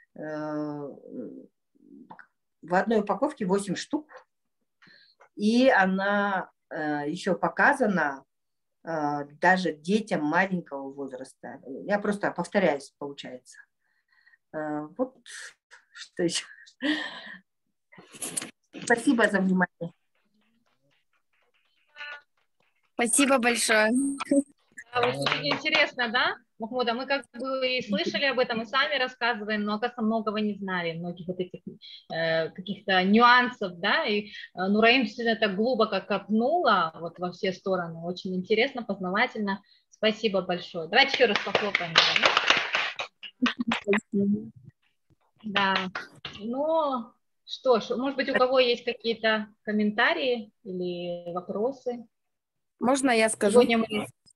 в одной упаковке восемь штук, и она еще показана даже детям маленького возраста. Я просто повторяюсь, получается. Вот что еще. Спасибо за внимание. Спасибо большое. Да, очень интересно, да, Махмуда? Мы как бы и слышали об этом, и сами рассказываем, но, оказывается, многого не знали, многих вот этих э, каких-то нюансов, да, и э, Нураим действительно так глубоко копнула вот во все стороны. Очень интересно, познавательно. Спасибо большое. Давайте еще раз похлопаем. Да. Да. Ну, что ж, может быть, у кого есть какие-то комментарии или вопросы? Можно я скажу? Сегодня мы...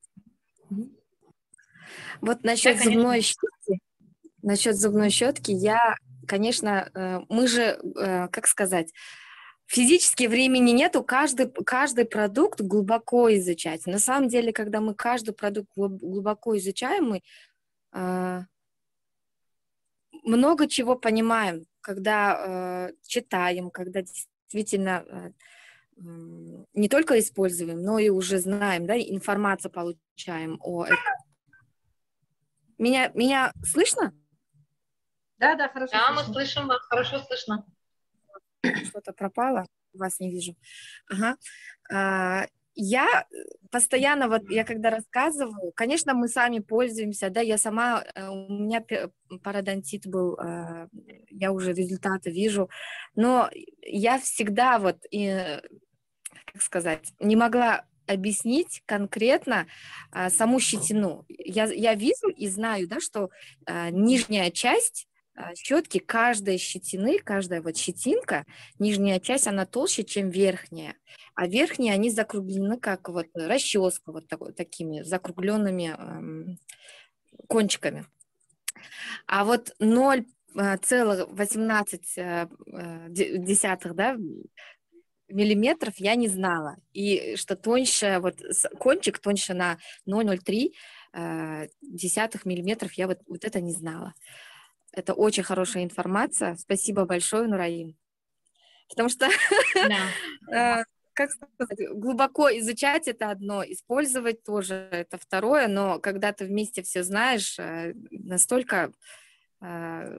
Вот насчет Да, зубной щетки, насчет зубной щетки, я, конечно, мы же, как сказать, физически времени нету каждый, каждый продукт глубоко изучать. На самом деле, когда мы каждый продукт глубоко изучаем, мы э, много чего понимаем, когда э, читаем, когда действительно э, не только используем, но и уже знаем, да, информацию получаем о этом. Меня, меня слышно? Да, да, хорошо. Да, слышно. мы слышим вас, хорошо слышно. Что-то пропало, вас не вижу. Ага. А, я постоянно, вот я когда рассказываю, конечно, мы сами пользуемся, да, я сама, у меня пародонтит был, я уже результаты вижу, но я всегда вот, и, как сказать, не могла объяснить конкретно а, саму щетину. Я, я вижу и знаю, да, что а, нижняя часть а, щетки, каждой щетины, каждая вот щетинка, нижняя часть, она толще, чем верхняя. А верхние, они закруглены, как вот расческа, вот такой, такими закругленными эм, кончиками. А вот ноль целых восемнадцать десятых, да, миллиметров я не знала. И что тоньше, вот кончик тоньше на ноль целых ноль три э, десятых миллиметров, я вот, вот это не знала. Это очень хорошая информация. Спасибо большое, Нураим. Потому что, Да. э, как сказать, глубоко изучать это одно, использовать тоже это второе, но когда ты вместе все знаешь, э, настолько э,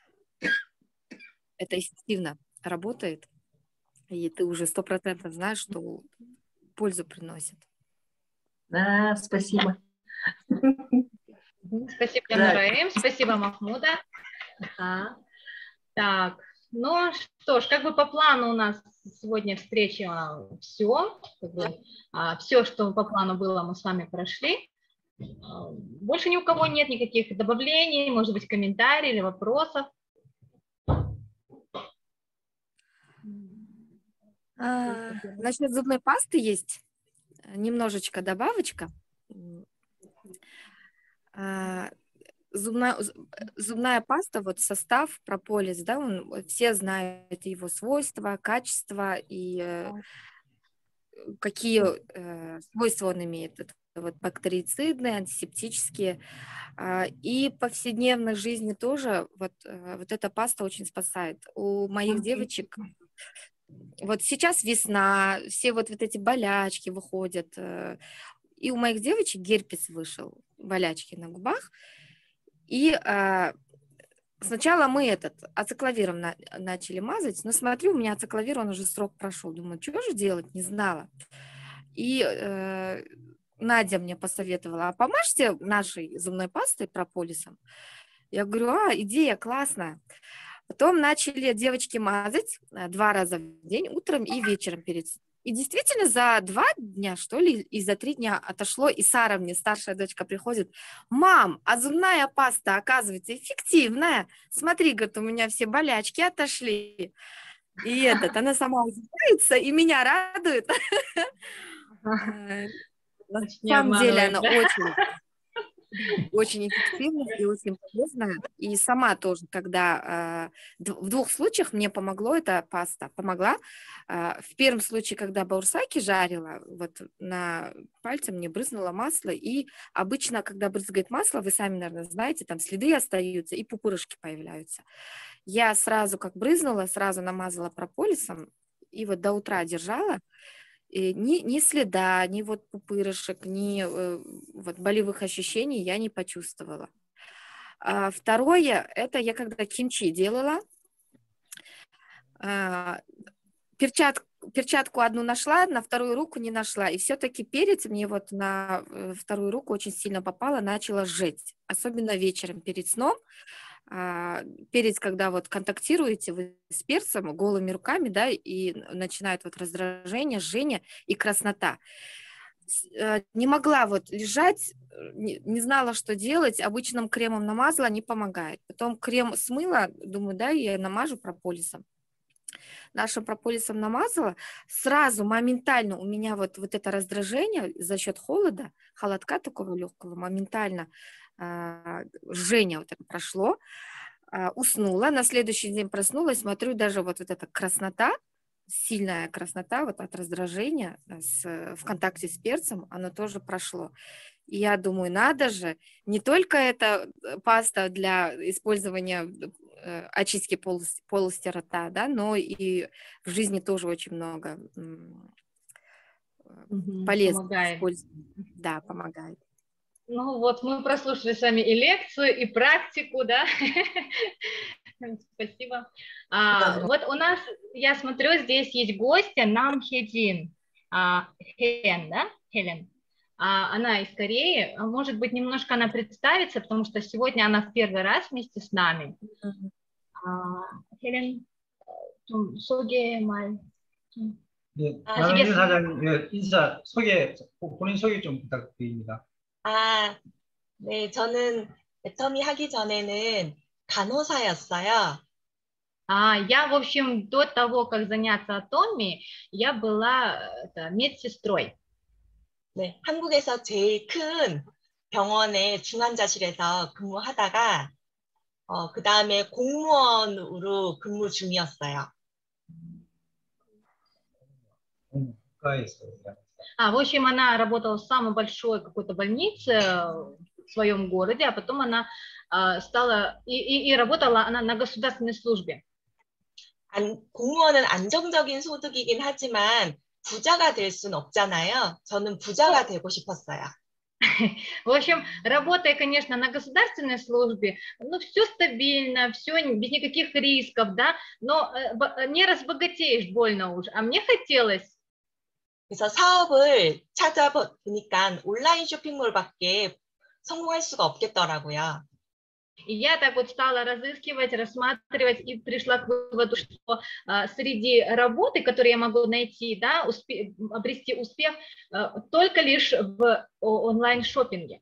это эффективно работает. И ты уже сто процентов знаешь, что пользу приносит. Да, спасибо. Спасибо, Нураим, спасибо, Махмуда. Ага. Так, ну что ж, как бы по плану у нас сегодня встреча все. Как бы, а, все, что по плану было, мы с вами прошли. Больше ни у кого нет никаких добавлений, может быть, комментариев или вопросов. А, насчет зубной пасты есть немножечко добавочка. А, зубная, зубная паста, вот состав прополис, да, он, все знают его свойства, качества и э, какие э, свойства он имеет. Это вот бактерицидные, антисептические. А, и в повседневной жизни тоже вот, э, вот эта паста очень спасает. У моих девочек вот сейчас весна, все вот, вот эти болячки выходят. И у моих девочек герпес вышел, болячки на губах. И а, сначала мы этот ацикловиром на, начали мазать, но смотрю, у меня ацикловир, он уже срок прошел. Думаю, что же делать, не знала. И э, Надя мне посоветовала, а помажьте нашей зубной пастой прополисом. Я говорю, а, идея классная. Потом начали девочки мазать два раза в день, утром и вечером перед сном. И действительно за два дня, что ли, и за три дня отошло, и Сара мне, старшая дочка, приходит, мам, а зубная паста, оказывается, эффективная. Смотри, говорит, у меня все болячки отошли. И этот, она сама удивляется, и меня радует. На самом деле она очень... очень эффективная и очень полезная. И сама тоже, когда э, в двух случаях мне помогло эта паста. Помогла. Э, в первом случае, когда баурсаки жарила, вот на пальце мне брызнуло масло. И обычно, когда брызгает масло, вы сами, наверное, знаете, там следы остаются и пупырышки появляются. Я сразу, как брызнула, сразу намазала прополисом и вот до утра держала. И ни, ни следа, ни вот пупырышек, ни э, вот болевых ощущений я не почувствовала. А второе, это я когда кимчи делала, а, перчат, перчатку одну нашла, на вторую руку не нашла. И все-таки перец мне вот на вторую руку очень сильно попало, начала жечь. Особенно вечером перед сном. А, перец, когда вот контактируете вы с перцем голыми руками, да, и начинает вот раздражение, жжение и краснота. Не могла вот лежать не, не знала, что делать, обычным кремом намазала, не помогает. Потом крем смыла, думаю, да, я намажу прополисом. Нашим прополисом намазала, сразу моментально у меня вот, вот это раздражение за счет холода, холодка такого легкого, моментально э, жжение вот это прошло, э, уснула, на следующий день проснулась, смотрю, даже вот, вот эта краснота, сильная краснота вот от раздражения с, в контакте с перцем, оно тоже прошло. И я думаю, надо же, не только это паста для использования э, очистки полости, полости рта, да, но и в жизни тоже очень много Угу, полезного помогает. Да, помогает. Ну вот, мы прослушали с вами и лекцию, и практику, да? Спасибо. А, вот у нас, я смотрю, здесь есть гостья Нам Хедин. А, Хелен, да? Хелен. А, она из Кореи. Может быть, немножко она представится, потому что сегодня она в первый раз вместе с нами. А, Хелен, 좀 소개 말. 네, 아, 나는 사장 예, 인사 소개 본인 소개 좀 부탁드립니다. 아, 네, 저는 애터미 하기 전에는 간호사였어요. А, я, в общем, до того, как заняться Atomy, я была это, медсестрой. 네, 한국에서 제일 큰 병원의 중환자실에서 근무하다가 어, 그 다음에 공무원으로 근무 중이었어요. А, в общем, она работала в самой большой какой-то больнице в своем городе, а потом она э, стала и, и, и работала она на государственной службе. 안, 공무원은 안정적인 소득이긴 하지만 부자가 될 순 없잖아요. 저는 부자가 되고 싶었어요. В общем, работая, конечно, на государственной службе, ну, все стабильно, все без никаких рисков, да, но э, не разбогатеешь больно уж, а мне хотелось. 그래서 사업을 찾아보니까 온라인 쇼핑몰밖에 성공할 수가 없겠더라고요. И я так вот стала разыскивать, рассматривать и пришла к выводу, что а, среди работы, которые я могу найти, да, успе- обрести успех а, только лишь в онлайн-шопинге.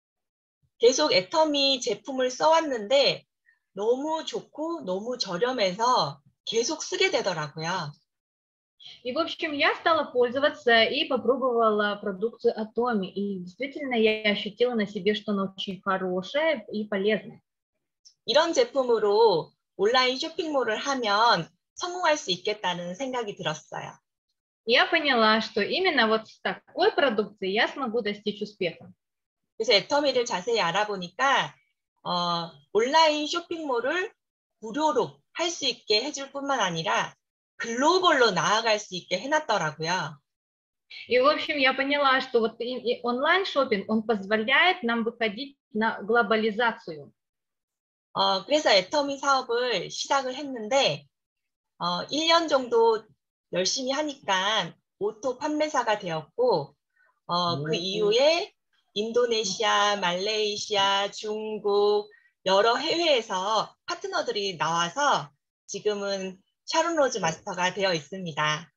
계속 애터미 제품을 써왔는데 너무 좋고 너무 저렴해서 계속 쓰게 되더라고요. И, в общем, я стала пользоваться и попробовала продукцию Atomy. И действительно я ощутила на себе, что она очень хорошая и полезная. 이런 제품으로 온라인 쇼핑몰을 하면 성공할 수 있겠다는 생각이 들었어요. Я поняла, что именно вот с такой продукцией я смогу достичь успеха. 그래서 애터미를 자세히 알아보니까 어, 온라인 쇼핑몰을 무료로 할 수 있게 해줄 뿐만 아니라 글로벌로 나아갈 수 있게 해놨더라고요. И, в общем, я поняла, что вот онлайн-шопинг, он позволяет нам выходить на глобализацию. 어, 그래서 애터미 사업을 시작을 했는데 어, 일 년 정도 열심히 하니까 오토 판매사가 되었고 어, 그 이후에 인도네시아, 말레이시아, 중국 여러 해외에서 파트너들이 나와서 지금은 샤론 로즈 마스터가 되어 있습니다.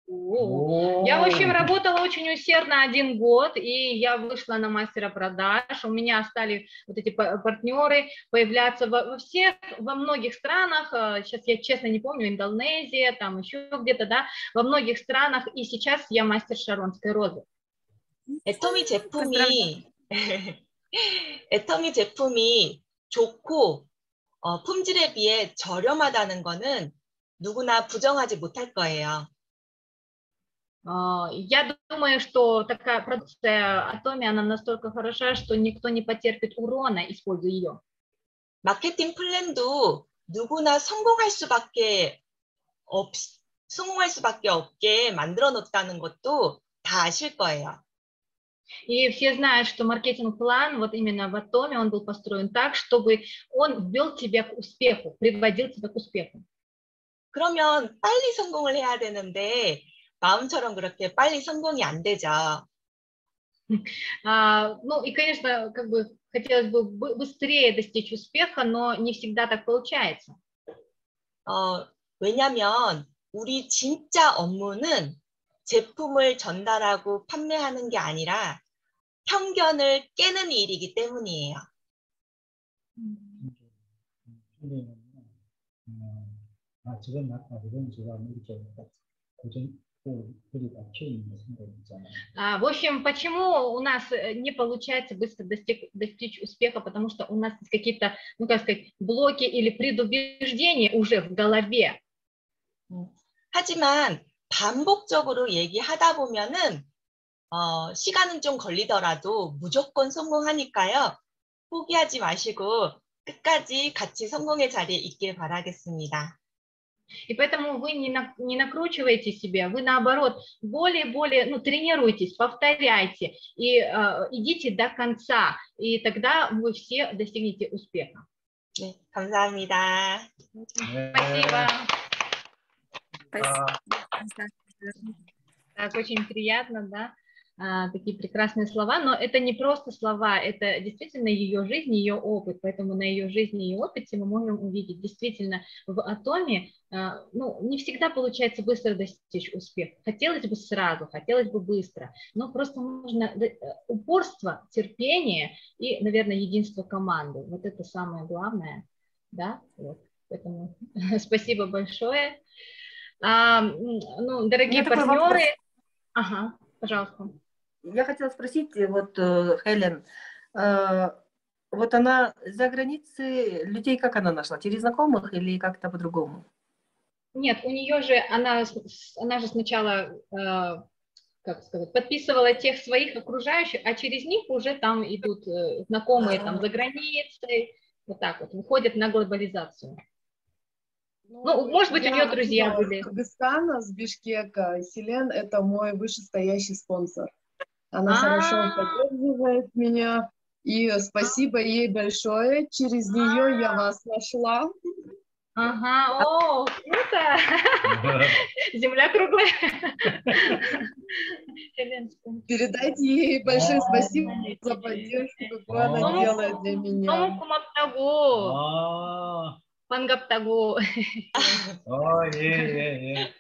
Я, в общем, работала очень усердно один год, и я вышла на мастера продаж. У меня стали вот эти партнеры появляться во всех, во многих странах. Сейчас я честно не помню, Индонезия, там еще где-то, да, во многих странах. И сейчас я мастер шаронской розы. 애터미 제품이 애터미 제품이 좋고 어, 품질에 비해 저렴하다는 거는 누구나 부정하지 못할 거예요. Я думаю, что такая продукция Atomy, она настолько хороша, что никто не потерпит урона, используя ее. 마케팅 플랜도 누구나 성공할 수밖에 없, 성공할 수밖에 없게 만들어 놓았다는 것도 다 아실 거예요. И все знают, что маркетинг-план, вот именно в Atomy, он был построен так, чтобы он ввел тебя к успеху, приводил тебя к успеху. 그러면 빨리 성공을 해야 되는데 마음처럼 그렇게 빨리 성공이 안 되죠. А, ну и, конечно, как бы хотелось бы быстрее достичь успеха, но не всегда так получается. 어, 왜냐하면 우리 진짜 업무는 제품을 전달하고 판매하는 게 아니라 편견을 깨는 일이기 때문이에요. 아, 저건 맞다, 저건 저거 이렇게 고정 그리 박혀 있는 생각이 있잖아요. А, в общем, почему у нас не получается быстро достиг, достичь успеха, потому что у нас есть какие-то, ну как сказать, блоки или предубеждения уже в голове. 하지만 반복적으로 얘기하다 보면은 어, 시간은 좀 걸리더라도 무조건 성공하니까요. 포기하지 마시고 끝까지 같이 성공의 자리에 있길 바라겠습니다. И поэтому вы не, на, не накручиваете себя, вы наоборот более-более, ну, тренируйтесь, повторяйте и э, идите до конца, и тогда вы все достигнете успеха. 네, 감사합니다. 네. Спасибо. Спасибо. Так, очень приятно, да, а, такие прекрасные слова, но это не просто слова, это действительно ее жизнь, ее опыт, поэтому на ее жизни и опыте мы можем увидеть, действительно, в Атоме, а, ну, не всегда получается быстро достичь успеха, хотелось бы сразу, хотелось бы быстро, но просто нужно упорство, терпение и, наверное, единство команды, вот это самое главное, да, вот, поэтому спасибо большое. А, ну, дорогие партнеры, ага, пожалуйста. Я хотела спросить, вот Хелен, вот она за границей, людей как она нашла? Через знакомых или как-то по-другому? Нет, у нее же, она, она же сначала, как сказать, подписывала тех своих окружающих, а через них уже там идут знакомые там за границей, вот так вот, выходят на глобализацию. Ну, ну может быть, у нее друзья были. Из Кыргызстана, с Бишкека, Селен – это мой вышестоящий спонсор. Она хорошо поддерживает меня, и спасибо ей большое. Через нее я вас нашла. Ага, о, круто! Земля круглая. Передайте ей большое спасибо за поддержку, какую она делает для меня. Пангаптагу. О, е, е, е.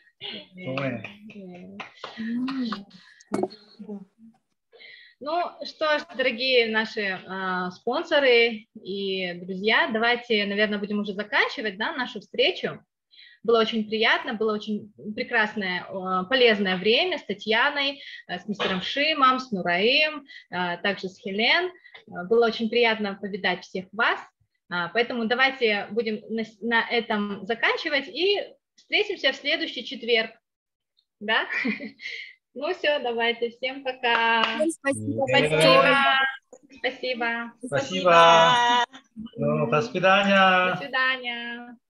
Ну что ж, дорогие наши э, спонсоры и друзья, давайте, наверное, будем уже заканчивать, да, нашу встречу. Было очень приятно, было очень прекрасное, э, полезное время с Татьяной, э, с мистером Шимом, с Нураим, э, также с Хелен. Э, было очень приятно повидать всех вас. Э, поэтому давайте будем на, на этом заканчивать и встретимся в следующий четверг. Да? Ну все, давайте, всем пока. Спасибо. Спасибо. Спасибо. Спасибо. Ну, до свидания. До свидания.